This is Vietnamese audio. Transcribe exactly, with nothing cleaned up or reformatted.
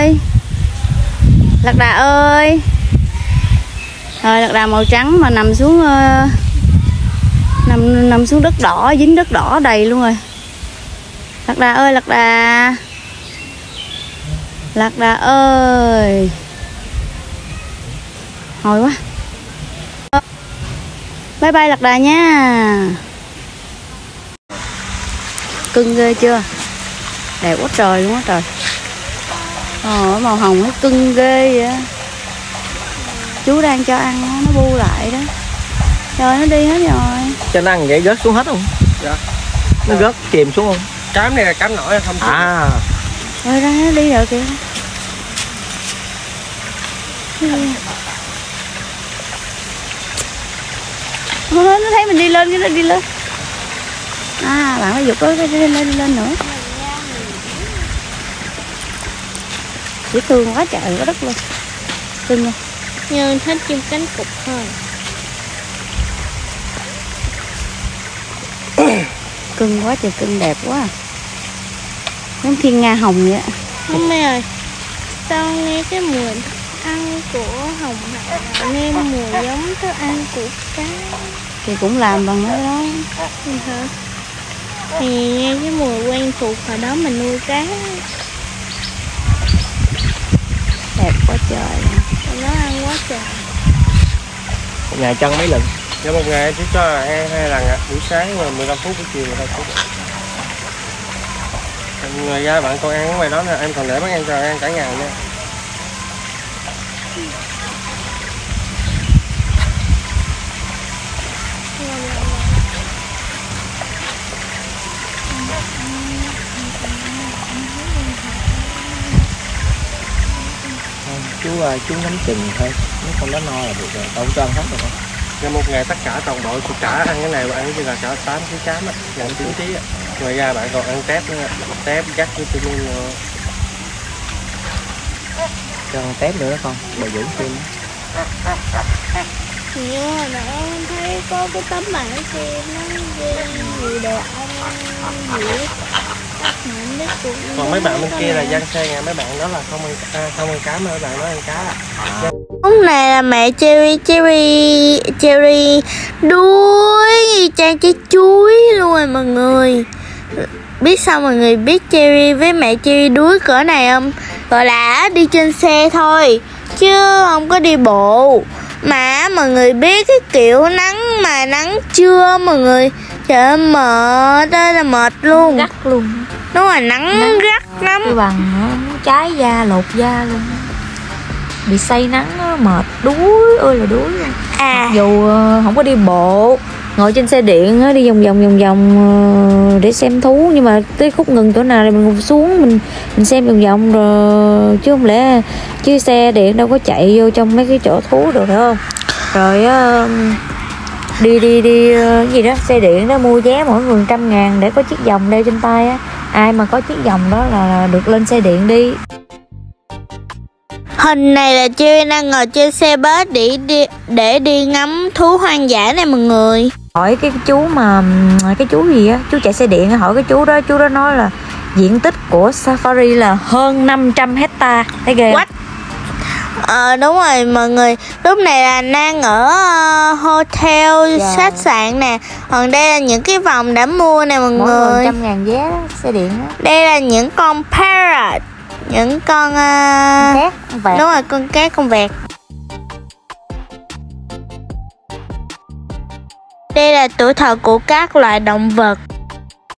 ơi, lạc đà ơi. Rồi lạc đà màu trắng mà nằm xuống uh, nằm nằm xuống đất đỏ, dính đất đỏ đầy luôn rồi. Lạc đà ơi, lạc đà, lạc đà ơi, hồi quá. Bye bye lạc đà nha. Cưng ghê chưa, đẹp quá trời luôn á trời. Ờ, màu hồng nó cưng ghê vậy. Chú đang cho ăn nó bu lại đó. Rồi nó đi hết rồi. Cho nó ăn vậy rớt xuống hết không? Dạ. Nó rớt chìm xuống không? Cám này là cám nổi không? À. Rồi ra nó đi rồi kìa. Nó thấy mình đi lên cái nó đi lên. À, bạn nó giục nó đi lên lên lên nữa. Dễ thương quá trời quá đất luôn. Cưng nha. Nhưng thích chim cánh cụt hơn. Cưng quá trời, cưng đẹp quá. Giống thiên nga hồng vậy. Không mẹ ơi, sao nghe cái mùi ăn của hồng hậu nghe mùi giống thức ăn của cá. Thì cũng làm bằng cái đó. Hả? Thì nghe cái mùi quen thuộc hồi đó mình nuôi cá. Đẹp quá trời. Nó ăn quá trời. Một ngày chân mấy lần? Dạ một ngày chỉ cho ăn hai lần ạ. Buổi sáng và mười lăm phút, buổi chiều mười lăm phút. Người ra bạn con ăn cái ngoài đó nè, em còn để bán ăn cho ăn cả ngày nữa. Chú chú nắm chừng thôi, nếu con đó no là được rồi, con cho ăn hết rồi con. Dạ một ngày tất cả toàn bộ cả ăn cái này và ăn cái là cả tám ký cám á, nhận chín ký á. Ngoài ra bạn còn ăn tép nữa, tép gắt vitamin nữa. Cho ăn tép nữa đó con, bồi dưỡng thêm. Nhưng hồi nãy em thấy có cái tấm bảng kia nó ghi gì đồ ông gì á. Còn mấy bạn bên kia là dân xe nha, mấy bạn đó là không ăn à, không ăn cá, mấy bạn đó ăn cá. À. Lúc này là mẹ Cherry Cherry Cherry đuối trang trái chuối luôn rồi mọi người. Biết sao mọi người biết Cherry với mẹ Cherry đuối cỡ này không? Gọi là đi trên xe thôi chứ không có đi bộ. Mà mọi người biết cái kiểu nắng mà nắng trưa mọi người, trời ơi mệt ơi là mệt luôn. Gắt luôn. Đúng rồi, nắng, nắng gắt lắm. Cái bằng nó cháy da, lột da luôn. Bị say nắng nó mệt, đuối ơi là đuối luôn. À. Mặc dù không có đi bộ, ngồi trên xe điện đi vòng vòng vòng vòng để xem thú, nhưng mà tới khúc ngừng chỗ nào thì mình ngồi xuống mình mình xem vòng vòng rồi, chứ không lẽ chứ xe điện đâu có chạy vô trong mấy cái chỗ thú được phải không? Rồi đi đi đi cái gì đó, xe điện đó mua vé mỗi người trăm ngàn để có chiếc vòng đeo trên tay á. Ai mà có chiếc vòng đó là được lên xe điện đi. Hình này là Cherry đang ngồi trên xe bus để đi để đi ngắm thú hoang dã này mọi người. Hỏi cái chú mà cái chú gì á, chú chạy xe điện á, hỏi cái chú đó, chú đó nói là diện tích của safari là hơn năm trăm hecta. Thấy ghê không? What? Ờ đúng rồi mọi người, lúc này là đang ở uh, hotel, yeah, khách sạn nè. Còn đây là những cái vòng đã mua nè mọi mỗi người. người trăm ngàn vé đó, xe điện đó. Đây là những con parrot, những con uh... con cát, con vẹt. Đúng rồi, con cát, con vẹt. Đây là tuổi thọ của các loại động vật.